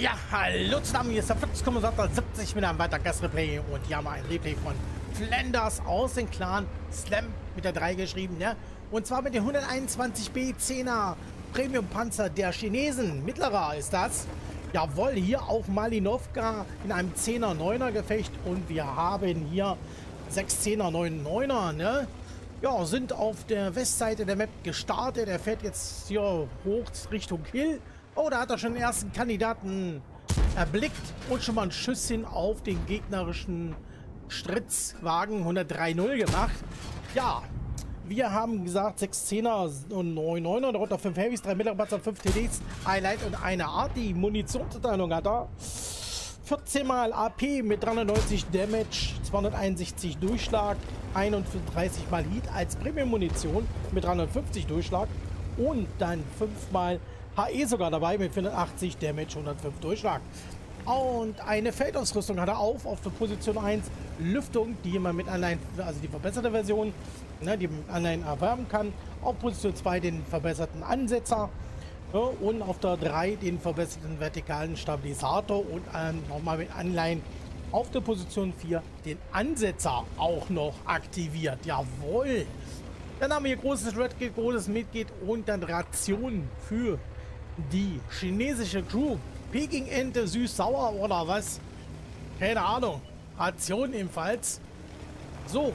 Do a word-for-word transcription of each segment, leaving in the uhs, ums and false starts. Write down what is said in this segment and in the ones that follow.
Ja, hallo zusammen, hier ist der Fluxkommissar siebzig mit einem weiteren Gastreplay und hier haben wir ein Replay von Flanders aus dem Clan Slam mit der drei geschrieben, ne? Und zwar mit dem hunderteinundzwanzig B zehner Premium Panzer der Chinesen. Mittlerer ist das. Jawohl, hier auf Malinovka in einem zehner neuner Gefecht und wir haben hier sechs zehner neun neuner, ne? Ja, sind auf der Westseite der Map gestartet. Er fährt jetzt hier hoch Richtung Hill. Oh, da hat er schon den ersten Kandidaten erblickt und schon mal ein Schüsschen auf den gegnerischen Stritzwagen hundertdrei null gemacht. Ja, wir haben gesagt sechs zehner und neun neuner, darunter fünf Heavys, drei mittlere Panzer, fünf T Ds, ein Light und eine Art. Die Munitionsverteilung hat er. vierzehn mal A P mit dreihundertneunzig Damage, zweihunderteinundsechzig Durchschlag, einunddreißig mal Heat als Premium-Munition mit dreihundertfünfzig Durchschlag und dann fünf mal H E sogar dabei mit vierhundertachtzig Damage, hundertfünf Durchschlag. Und eine Feldausrüstung hat er auf, auf der Position eins, Lüftung, die man mit Anleihen, also die verbesserte Version, ne, die man mit Anleihen erwerben kann. Auf Position zwei den verbesserten Ansetzer. Ja, und auf der drei den verbesserten vertikalen Stabilisator und ähm, nochmal mit Anleihen auf der Position vier den Ansetzer auch noch aktiviert. Jawohl! Dann haben wir hier großes Red Kit, großes Mitglied und dann Rationen für die chinesische Crew. Peking-Ente, süß-sauer oder was? Keine Ahnung. Ration ebenfalls. So.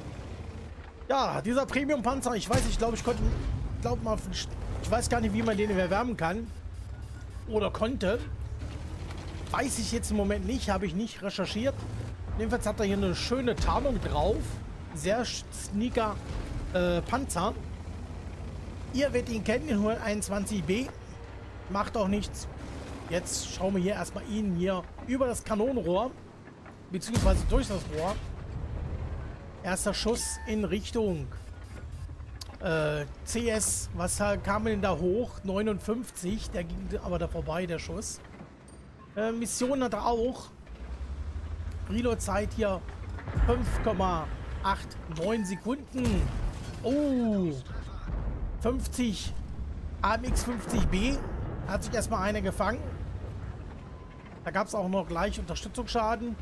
Ja, dieser Premium-Panzer, ich weiß, ich glaube, ich konnte, glaube mal, ich weiß gar nicht, wie man den erwärmen kann. Oder konnte. Weiß ich jetzt im Moment nicht, habe ich nicht recherchiert. Jedenfalls hat er hier eine schöne Tarnung drauf. Sehr sneaker äh, Panzer. Ihr werdet ihn kennen, den hunderteinundzwanzig B. Macht auch nichts. Jetzt schauen wir hier erstmal ihn hier über das Kanonenrohr. Beziehungsweise durch das Rohr. Erster Schuss in Richtung äh, C S. Was kam denn da hoch? neunundfünfzig. Der ging aber da vorbei, der Schuss. Äh, Mission hat er auch. Reload-Zeit hier fünf Komma neunundachtzig Sekunden. Oh. fünfzig. A M X fünfzig B. Hat sich erstmal einer gefangen. Da gab es auch noch gleich Unterstützungsschaden.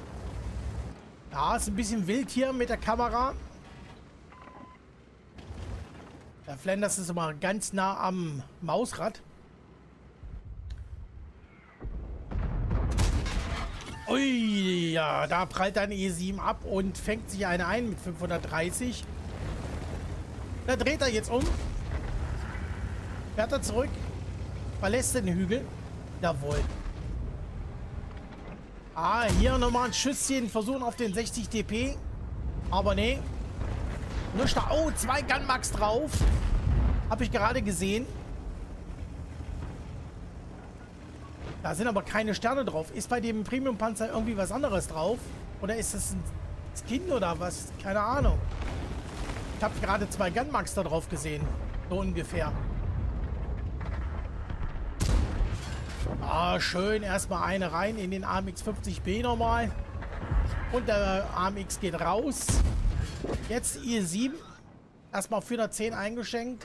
Ja, ist ein bisschen wild hier mit der Kamera. Der Flanders ist immer ganz nah am Mausrad. Ui, ja, da prallt ein E sieben ab und fängt sich eine ein mit fünfhundertdreißig. Da dreht er jetzt um. Fährt er zurück. Verlässt den Hügel. Jawohl. Ah, hier nochmal ein Schüsschen. Versuchen auf den sechzig T P. Aber nee. Nur da. Oh, zwei Gunmax drauf. Habe ich gerade gesehen. Da sind aber keine Sterne drauf. Ist bei dem Premium-Panzer irgendwie was anderes drauf? Oder ist das ein Skin oder was? Keine Ahnung. Ich habe gerade zwei Gunmax da drauf gesehen. So ungefähr. Ah, schön. Erstmal eine rein in den A M X fünfzig B nochmal. Und der A M X geht raus. Jetzt I sieben. Erstmal auf vierhundertzehn eingeschenkt.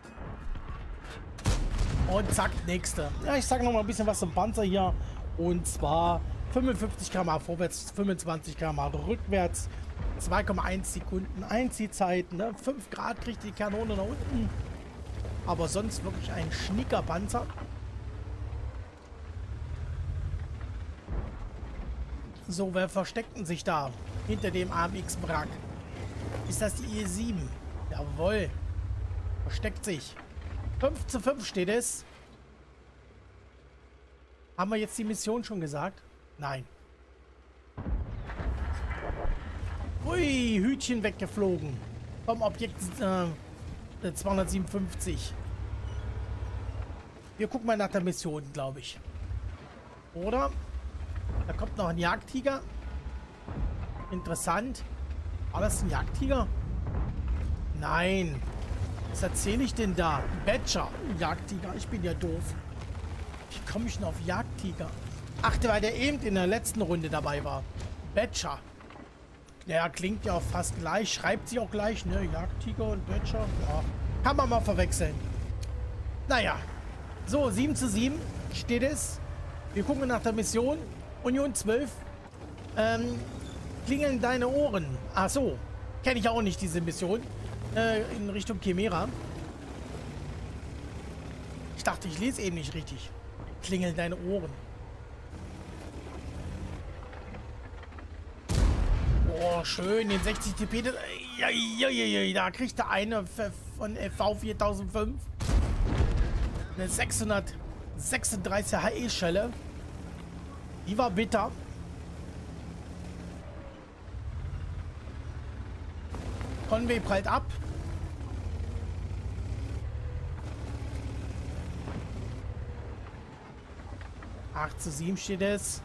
Und zack, nächste. Ja, ich sage noch mal ein bisschen was zum Panzer hier. Und zwar fünfundfünfzig Kilometer pro vorwärts, fünfundzwanzig Kilometer rückwärts. zwei Komma eins Sekunden Einziehzeit. Ne? fünf Grad kriegt die Kanone nach unten. Aber sonst wirklich ein schnicker Panzer. So, wer versteckten sich da hinter dem A M X-Wrack? Ist das die I sieben? Jawohl. Versteckt sich. fünf zu fünf steht es. Haben wir jetzt die Mission schon gesagt? Nein. Ui, Hütchen weggeflogen. Vom Objekt äh, zweihundertsiebenundfünfzig. Wir gucken mal nach der Mission, glaube ich. Oder? Da kommt noch ein Jagdtiger. Interessant. War das ein Jagdtiger? Nein. Was erzähle ich denn da? Badger. Jagdtiger. Ich bin ja doof. Wie komme ich denn auf Jagdtiger? Ach, weil der eben in der letzten Runde dabei war. Badger. Ja, klingt ja auch fast gleich. Schreibt sich auch gleich, ne? Jagdtiger und Badger. Ja. Kann man mal verwechseln. Naja. So, sieben zu sieben steht es. Wir gucken nach der Mission. Union zwölf. Ähm, klingeln deine Ohren. Ach so. Kenne ich auch nicht, diese Mission. Äh, in Richtung Chimera. Ich dachte, ich lese eben nicht richtig. Klingeln deine Ohren. Oh, schön. Den sechzig T P. Ja, ja, ja, ja, da kriegt der eine von F V viertausendfünf. Eine sechshundertsechsunddreißig H E-Schelle. Die war bitter. Conway prallt ab. acht zu sieben steht es.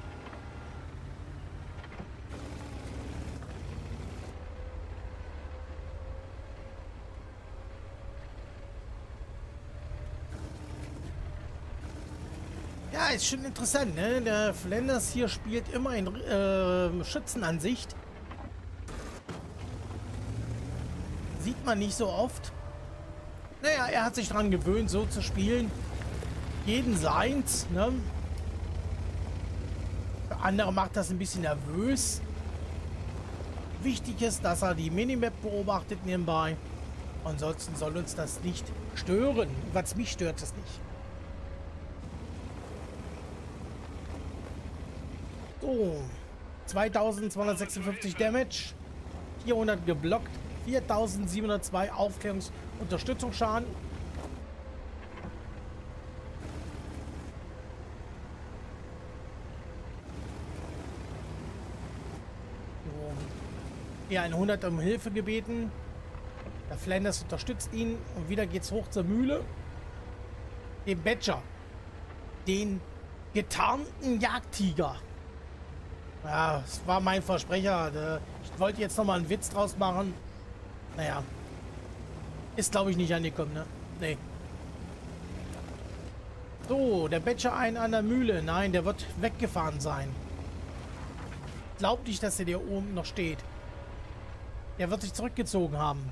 Ja, ist schon interessant, ne? Der Flanders hier spielt immer in äh, Schützenansicht. Sieht man nicht so oft. Naja, er hat sich daran gewöhnt, so zu spielen. Jeden seins, ne? Für andere macht das ein bisschen nervös. Wichtig ist, dass er die Minimap beobachtet nebenbei. Ansonsten soll uns das nicht stören. Was mich stört, es nicht. So. zweitausendzweihundertsechsundfünfzig Damage. vierhundert geblockt. viertausendsiebenhundertzwei Aufklärungsunterstützungsschaden. Ja, hundert um Hilfe gebeten. Der Flanders unterstützt ihn. Und wieder geht's hoch zur Mühle. Den Badger. Den getarnten Jagdtiger. Ja, das war mein Versprecher. Ich wollte jetzt nochmal einen Witz draus machen. Naja. Ist, glaube ich, nicht angekommen, ne? Nee. So, der Badger ein an der Mühle. Nein, der wird weggefahren sein. Glaubt nicht, dass der hier oben noch steht. Der wird sich zurückgezogen haben.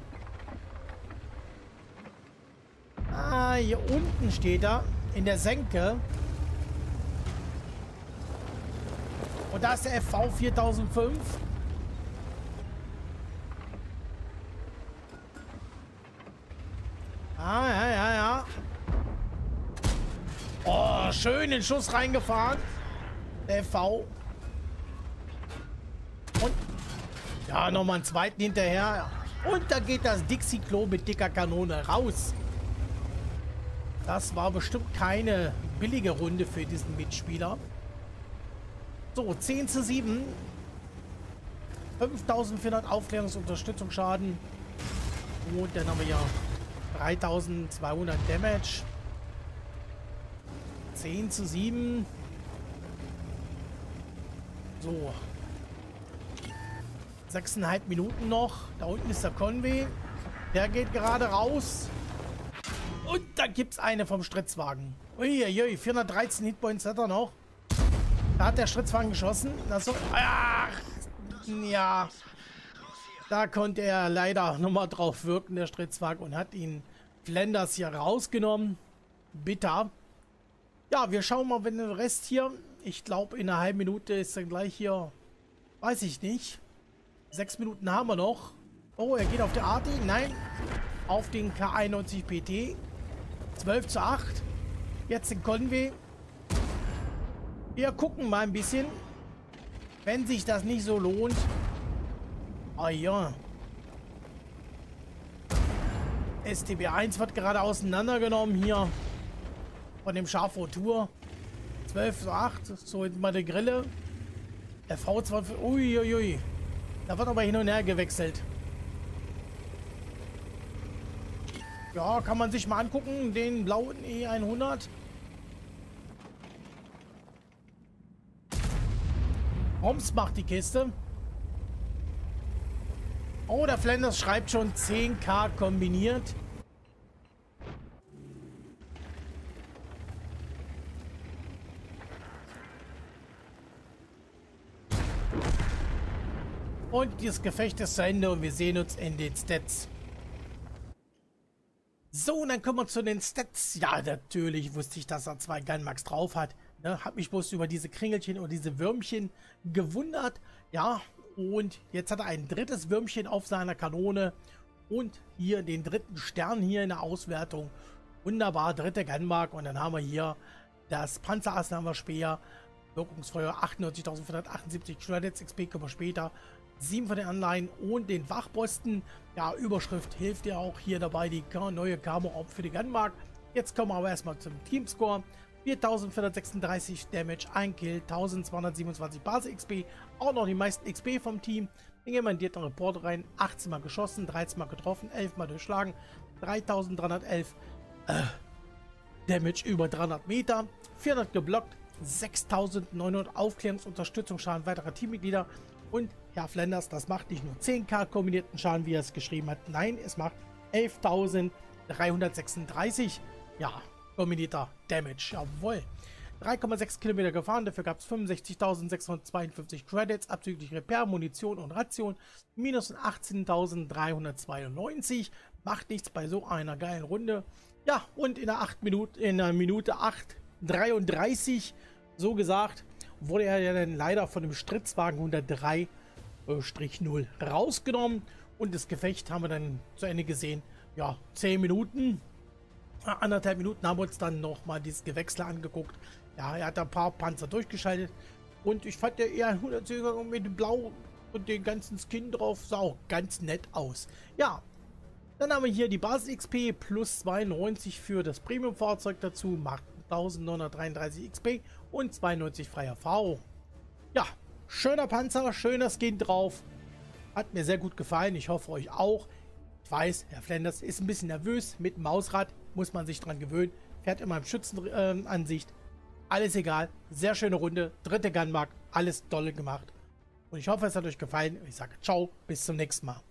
Ah, hier unten steht er. In der Senke. Und da ist der F V viertausendfünf. Ah, ja, ja, ja. Oh, schön den Schuss reingefahren. Der F V. Und ja, nochmal einen zweiten hinterher. Und da geht das Dixie-Klo mit dicker Kanone raus. Das war bestimmt keine billige Runde für diesen Mitspieler. So, zehn zu sieben. fünftausendvierhundert Aufklärungsunterstützungsschaden. Und dann haben wir ja dreitausendzweihundert Damage. zehn zu sieben. So. sechseinhalb Minuten noch. Da unten ist der Conway. Der geht gerade raus. Und da gibt es eine vom Stritzwagen. Uiuiui, vierhundertdreizehn Hitpoints hat er noch. Da hat der Stritzwagen geschossen. Also, ach, ja. Da konnte er leider nochmal drauf wirken, der Stritzwagen, und hat ihn Flanders hier rausgenommen. Bitter. Ja, wir schauen mal, wenn der Rest hier, ich glaube, in einer halben Minute ist er gleich hier, weiß ich nicht. Sechs Minuten haben wir noch. Oh, er geht auf der Arti. Nein, auf den K einundneunzig P T. zwölf zu acht. Jetzt den Conway. Wir gucken mal ein bisschen. Wenn sich das nicht so lohnt. Ah ja. S T B eins wird gerade auseinandergenommen hier. Von dem Schafo Tour. zwölf zu acht. So jetzt mal die Grille. Der V zwölf. Uiuiui. Da wird aber hin und her gewechselt. Ja, kann man sich mal angucken. Den blauen E hundert. Roms macht die Kiste. Oh, der Flanders schreibt schon zehn K kombiniert. Und das Gefecht ist zu Ende und wir sehen uns in den Stats. So, und dann kommen wir zu den Stats. Ja, natürlich wusste ich, dass er zwei Gunmax drauf hat. Ne, hab mich bloß über diese Kringelchen oder diese Würmchen gewundert. Ja, und jetzt hat er ein drittes Würmchen auf seiner Kanone. Und hier den dritten Stern hier in der Auswertung. Wunderbar, dritte Gunmark. Und dann haben wir hier das Panzerassnahmer-Speer. Wirkungsfeuer achtundneunzigtausendvierhundertachtundsiebzig Credits, X P kommen wir später. sieben von den Anleihen und den Wachposten. Ja, Überschrift hilft ja auch hier dabei, die neue Camo für die Gunmark. Jetzt kommen wir aber erstmal zum Teamscore. viertausendvierhundertsechsunddreißig Damage, ein Kill, eintausendzweihundertsiebenundzwanzig Basis-X P, auch noch die meisten X P vom Team. Dann gehen wir in den Report rein, achtzehn Mal geschossen, dreizehn Mal getroffen, elf Mal durchschlagen, dreitausenddreihundertelf äh, Damage über dreihundert Meter, vierhundert geblockt, sechstausendneunhundert Aufklärungsunterstützungsschaden weiterer Teammitglieder. Und Herr Flanders, das macht nicht nur zehntausend kombinierten Schaden, wie er es geschrieben hat, nein, es macht elftausenddreihundertsechsunddreißig, ja, kombinierter Damage, jawohl. drei Komma sechs Kilometer gefahren, dafür gab es fünfundsechzigtausendsechshundertzweiundfünfzig Credits, abzüglich Repair, Munition und Ration, minus achtzehntausenddreihundertzweiundneunzig, macht nichts bei so einer geilen Runde. Ja, und in der acht Minute, in der Minute acht dreiunddreißig, so gesagt, wurde er ja dann leider von dem Stritzwagen hundertdrei null rausgenommen und das Gefecht haben wir dann zu Ende gesehen. Ja, zehn Minuten. Anderthalb Minuten haben wir uns dann nochmal dieses Gewechsel angeguckt. Ja, er hat ein paar Panzer durchgeschaltet. Und ich fand der eher hundertzehn mit dem Blau und den ganzen Skin drauf. Sah auch ganz nett aus. Ja, dann haben wir hier die Basis-X P plus zweiundneunzig für das Premium-Fahrzeug dazu. Macht eintausendneunhundertdreiunddreißig X P und zweiundneunzig freie Erfahrung. Ja, schöner Panzer, schöner Skin drauf. Hat mir sehr gut gefallen. Ich hoffe euch auch. Ich weiß, Herr Flanders ist ein bisschen nervös mit dem Mausrad. Muss man sich dran gewöhnen. Fährt immer im Schützenansicht. Äh, alles egal. Sehr schöne Runde. Dritte Gunmark. Alles dolle gemacht. Und ich hoffe, es hat euch gefallen. Ich sage ciao. Bis zum nächsten Mal.